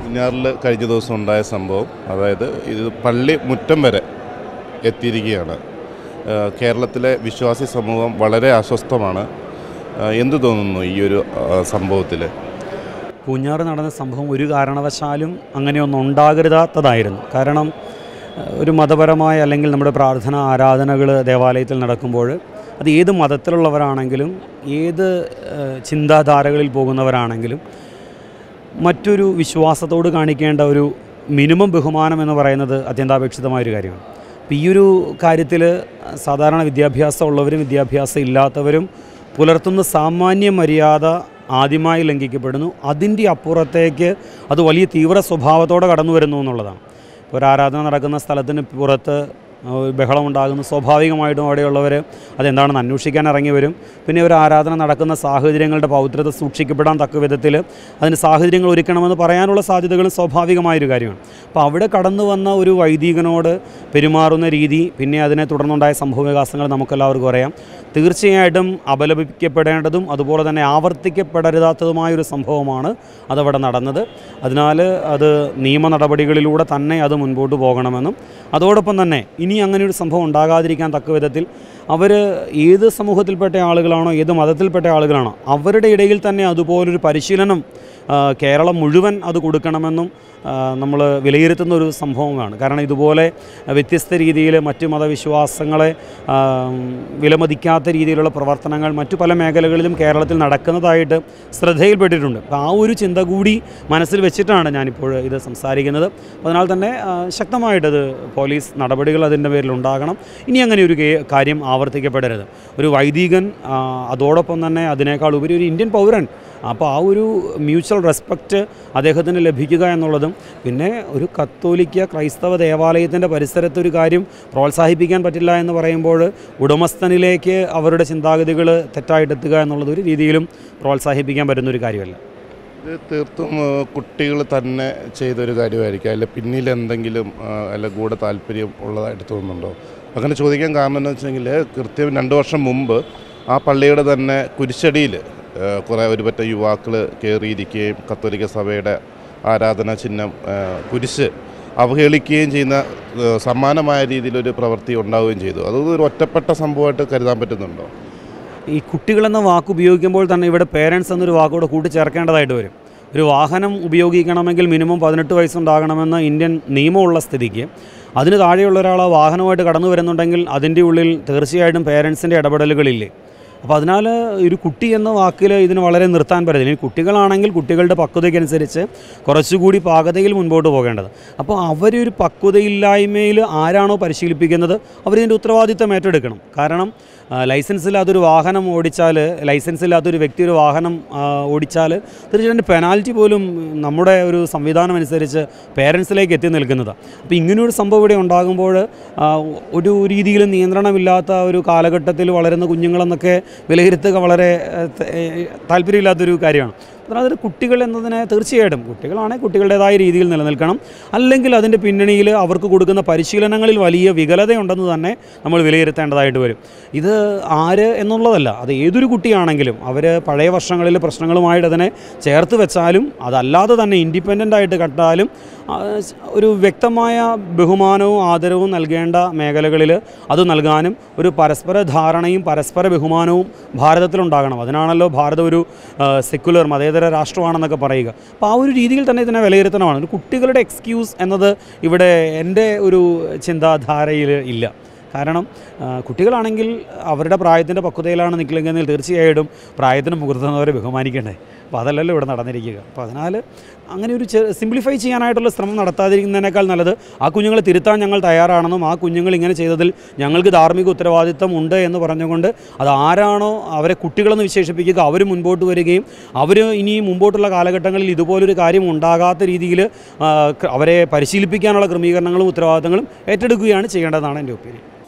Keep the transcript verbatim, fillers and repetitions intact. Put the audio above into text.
പൂഞ്ഞാറിൽ കഴിഞ്ഞ ദിവസം ഉണ്ടായ സംഭവം, അതായത് ഇത് പള്ളി മുറ്റം വരെ എത്തിയിരിക്കുകയാണ്. കേരളത്തിലെ വിശ്വാസി സമൂഹം വളരെ അസ്വസ്ഥമാണ്. എന്തു തോന്നുന്നു ഈ ഒരു സംഭവത്തിൽ? പൂഞ്ഞാറ് നടന്ന സംഭവം ഒരു കാരണവശാലും അങ്ങനെയൊന്നും ഉണ്ടാകരുതാത്തതായിരുന്നു. കാരണം ഒരു മതപരമായ അല്ലെങ്കിൽ നമ്മുടെ പ്രാർത്ഥന ആരാധനകൾ ദേവാലയത്തിൽ നടക്കുമ്പോൾ അത് ഏത് മതത്തിലുള്ളവരാണെങ്കിലും ഏത് ചിന്താധാരകളിൽ പോകുന്നവരാണെങ്കിലും മറ്റൊരു വിശ്വാസത്തോട് കാണിക്കേണ്ട ഒരു മിനിമം ബഹുമാനം എന്ന് പറയുന്നത് അത്യന്താപേക്ഷിതമായൊരു കാര്യമാണ്. അപ്പോൾ ഈ ഒരു കാര്യത്തിൽ സാധാരണ വിദ്യാഭ്യാസം ഉള്ളവരും വിദ്യാഭ്യാസം ഇല്ലാത്തവരും പുലർത്തുന്ന സാമാന്യ മര്യാദ ആദ്യമായി ലംഘിക്കപ്പെടുന്നു. അതിൻ്റെ അപ്പുറത്തേക്ക് അത് വലിയ തീവ്ര സ്വഭാവത്തോടെ കടന്നു വരുന്നു എന്നുള്ളതാണ്. ഇപ്പോൾ ഒരു ആരാധന നടക്കുന്ന സ്ഥലത്തിന് പുറത്ത് ബഹളമുണ്ടാകുന്നു, സ്വാഭാവികമായിട്ടും അവിടെയുള്ളവർ അതെന്താണെന്ന് അന്വേഷിക്കാൻ ഇറങ്ങി വരും. പിന്നെ ഒരു ആരാധന നടക്കുന്ന സാഹചര്യങ്ങളുടെ പൗത്രത സൂക്ഷിക്കപ്പെടാൻ തക്ക വിധത്തിൽ അതിന് സാഹചര്യങ്ങൾ ഒരുക്കണമെന്ന് പറയാനുള്ള സാധ്യതകളും സ്വാഭാവികമായൊരു കാര്യമാണ്. അപ്പോൾ അവിടെ കടന്നു വന്ന ഒരു വൈദികനോട് പെരുമാറുന്ന രീതി, പിന്നെ അതിനെ തുടർന്നുണ്ടായ സംഭവവികാസങ്ങൾ നമുക്കെല്ലാവർക്കും അറിയാം. തീർച്ചയായിട്ടും അപലപിക്കപ്പെടേണ്ടതും അതുപോലെ തന്നെ ആവർത്തിക്കപ്പെടരുതാത്തതുമായൊരു സംഭവമാണ് അതവിടെ നടന്നത്. അതിനാൽ അത് നിയമ നടപടികളിലൂടെ തന്നെ അത് മുൻപോട്ട് പോകണമെന്നും അതോടൊപ്പം തന്നെ ഇനി അങ്ങനെയൊരു സംഭവം ഉണ്ടാകാതിരിക്കാൻ തക്ക വിധത്തിൽ അവർ ഏത് സമൂഹത്തിൽപ്പെട്ട ആളുകളാണോ ഏത് മതത്തിൽപ്പെട്ട ആളുകളാണോ അവരുടെ ഇടയിൽ തന്നെ അതുപോലൊരു പരിശീലനം കേരളം മുഴുവൻ അത് കൊടുക്കണമെന്നും നമ്മൾ വിലയിരുത്തുന്ന ഒരു സംഭവമാണ്. കാരണം ഇതുപോലെ വ്യത്യസ്ത രീതിയിൽ മറ്റു മതവിശ്വാസങ്ങളെ വിലമതിക്കാത്ത രീതിയിലുള്ള പ്രവർത്തനങ്ങൾ മറ്റു പല മേഖലകളിലും കേരളത്തിൽ നടക്കുന്നതായിട്ട് ശ്രദ്ധയിൽപ്പെട്ടിട്ടുണ്ട്. അപ്പോൾ ആ ഒരു ചിന്ത കൂടി മനസ്സിൽ വെച്ചിട്ടാണ് ഞാനിപ്പോൾ ഇത് സംസാരിക്കുന്നത്. അതിനാൽ തന്നെ ശക്തമായിട്ടത് പോലീസ് നടപടികൾ അതിൻ്റെ പേരിൽ ഉണ്ടാകണം. ഇനി അങ്ങനെ ഒരു കാര്യം ആവർത്തിക്കപ്പെടരുത്. ഒരു വൈദികൻ അതോടൊപ്പം തന്നെ അതിനേക്കാൾ ഉപരി ഒരു ഇന്ത്യൻ പൗരൻ. അപ്പോൾ ആ ഒരു മ്യൂച്വൽ റെസ്പെക്റ്റ് അദ്ദേഹത്തിന് ലഭിക്കുക എന്നുള്ളതും, പിന്നെ ഒരു കത്തോലിക്ക ക്രൈസ്തവ ദേവാലയത്തിൻ്റെ പരിസരത്ത് ഒരു കാര്യം പ്രോത്സാഹിപ്പിക്കാൻ പറ്റില്ല എന്ന് പറയുമ്പോൾ ഉടമസ്ഥനിലേക്ക് അവരുടെ ചിന്താഗതികൾ തെറ്റായിട്ടെത്തുക എന്നുള്ളത് ഒരു രീതിയിലും പ്രോത്സാഹിപ്പിക്കാൻ പറ്റുന്നൊരു കാര്യമല്ല. ഇത് തീർത്തും കുട്ടികൾ തന്നെ ചെയ്തൊരു കാര്യമായിരിക്കും. അതിൽ പിന്നിൽ എന്തെങ്കിലും അല്ല കൂടെ താല്പര്യം ഉള്ളതായിട്ട് തോന്നുന്നുണ്ടോ? അങ്ങനെ ചോദിക്കാൻ കാരണം എന്ന് വെച്ചെങ്കിൽ കൃത്യം രണ്ട് വർഷം മുമ്പ് ആ പള്ളിയുടെ തന്നെ കുരിശടിയിൽ കുറേ ഒരുപറ്റ യുവാക്കൾ കയറിയിരിക്കുകയും കത്തോലിക്ക സഭയുടെ ആരാധന ചിഹ്നം കുരിശ് അവഹേളിക്കുകയും ചെയ്യുന്ന സമാനമായ രീതിയിലൊരു പ്രവൃത്തി ഉണ്ടാവുകയും ചെയ്തു. അത് ഒരു ഒറ്റപ്പെട്ട സംഭവമായിട്ട് കരുതാൻ പറ്റുന്നുണ്ടോ? ഈ കുട്ടികളെന്ന വാക്ക് ഉപയോഗിക്കുമ്പോൾ തന്നെ ഇവിടെ പേരൻസ് എന്നൊരു വാക്കോടെ കൂട്ടിച്ചേർക്കേണ്ടതായിട്ട് വരും. ഒരു വാഹനം ഉപയോഗിക്കണമെങ്കിൽ മിനിമം പതിനെട്ട് വയസ്സുണ്ടാകണമെന്ന് ഇന്ത്യൻ നിയമമുള്ള സ്ഥിതിക്ക് അതിന് താഴെയുള്ള ഒരാൾ ആ വാഹനമായിട്ട് കടന്നു വരുന്നുണ്ടെങ്കിൽ അതിൻ്റെ ഉള്ളിൽ തീർച്ചയായിട്ടും പേരൻസിൻ്റെ ഇടപെടലുകളില്ലേ. അപ്പോൾ അതിനാൽ ഒരു കുട്ടി എന്ന വാക്കിൽ ഇതിന് വളരെ നിർത്താൻ പറ്റില്ല. ഇനി കുട്ടികളാണെങ്കിൽ കുട്ടികളുടെ പക്വതയ്ക്കനുസരിച്ച് കുറച്ചുകൂടി പാകതയിൽ മുൻപോട്ട് പോകേണ്ടത്. അപ്പോൾ അവരൊരു പക്വതയില്ലായ്മയിൽ ആരാണോ പരിശീലിപ്പിക്കുന്നത് അവരിതിൻ്റെ ഉത്തരവാദിത്തം ഏറ്റെടുക്കണം. കാരണം ലൈസൻസ് ഇല്ലാത്തൊരു വാഹനം ഓടിച്ചാൽ ലൈസൻസ് ഇല്ലാത്തൊരു വ്യക്തി ഒരു വാഹനം ഓടിച്ചാൽ തീർച്ചയായിട്ടും പെനാൽറ്റി പോലും നമ്മുടെ ഒരു സംവിധാനം അനുസരിച്ച് പേരൻസിലേക്ക് എത്തി നിൽക്കുന്നതാണ്. അപ്പോൾ ഇങ്ങനെയൊരു സംഭവം ഇവിടെ ഉണ്ടാകുമ്പോൾ ഒരു രീതിയിലും നിയന്ത്രണമില്ലാത്ത ഒരു കാലഘട്ടത്തിൽ വളരുന്ന കുഞ്ഞുങ്ങളെന്നൊക്കെ വിലയിരുത്തുക വളരെ താല്പര്യമില്ലാത്തൊരു കാര്യമാണ്. അതിനാൽ കുട്ടികൾ എന്നതിനെ തീർച്ചയായിട്ടും കുട്ടികളാണെങ്കിൽ കുട്ടികളുടേതായ രീതിയിൽ നിലനിൽക്കണം. അല്ലെങ്കിൽ അതിൻ്റെ പിന്നണിയിൽ അവർക്ക് കൊടുക്കുന്ന പരിശീലനങ്ങളിൽ വലിയ വികലതയുണ്ടെന്ന് തന്നെ നമ്മൾ വിലയിരുത്തേണ്ടതായിട്ട് വരും. ഇത് ആര് എന്നുള്ളതല്ല, അത് ഏതൊരു കുട്ടിയാണെങ്കിലും അവർ പഴയ വർഷങ്ങളിൽ പ്രശ്നങ്ങളുമായിട്ട് അതിനെ ചേർത്ത് വെച്ചാലും അതല്ലാതെ തന്നെ ഇൻഡിപെൻഡൻ്റ് ആയിട്ട് കണ്ടാലും ഒരു വ്യക്തമായ ബഹുമാനവും ആദരവും നൽകേണ്ട മേഖലകളിൽ അത് നൽകാനും ഒരു പരസ്പര ധാരണയും പരസ്പര ബഹുമാനവും ഭാരതത്തിലുണ്ടാകണം. അതിനാണല്ലോ ഭാരതം ഒരു സെക്യുലർ മതേതര രാഷ്ട്രമാണെന്നൊക്കെ പറയുക. അപ്പോൾ ആ ഒരു രീതിയിൽ തന്നെ ഇതിനെ വിലയിരുത്തണമാണ്. ഒരു കുട്ടികളുടെ എക്സ്ക്യൂസ് എന്നത് ഇവിടെ എൻ്റെ ഒരു ചിന്താധാരയിൽ ഇല്ല. കാരണം കുട്ടികളാണെങ്കിൽ അവരുടെ പ്രായത്തിൻ്റെ പക്വതയിലാണ് നിൽക്കുന്നതെങ്കിൽ തീർച്ചയായിട്ടും പ്രായത്തിന് മുതിർന്നവരെ ബഹുമാനിക്കണ്ടേ. അപ്പോൾ അതല്ലല്ലോ ഇവിടെ നടന്നിരിക്കുക. അപ്പോൾ അതിനാൽ അങ്ങനെ ഒരു സിംപ്ലിഫൈ ചെയ്യാനായിട്ടുള്ള ശ്രമം നടത്താതിരിക്കുന്നതിനേക്കാൾ നല്ലത് ആ കുഞ്ഞുങ്ങളെ തിരുത്താൻ ഞങ്ങൾ തയ്യാറാണെന്നും ആ കുഞ്ഞുങ്ങൾ ഇങ്ങനെ ചെയ്തതിൽ ഞങ്ങൾക്ക് ധാർമ്മിക ഉത്തരവാദിത്തം ഉണ്ട് എന്ന് പറഞ്ഞുകൊണ്ട് അത് ആരാണോ അവരെ കുട്ടികളെന്ന് വിശേഷിപ്പിക്കുക അവർ മുൻപോട്ട് വരികയും അവർ ഇനി മുമ്പോട്ടുള്ള കാലഘട്ടങ്ങളിൽ ഇതുപോലൊരു കാര്യം ഉണ്ടാകാത്ത രീതിയിൽ അവരെ പരിശീലിപ്പിക്കാനുള്ള ക്രമീകരണങ്ങളും ഉത്തരവാദിത്തങ്ങളും ഏറ്റെടുക്കുകയാണ് ചെയ്യേണ്ടതെന്നാണ് എൻ്റെ ഒപ്പീനിയൻ.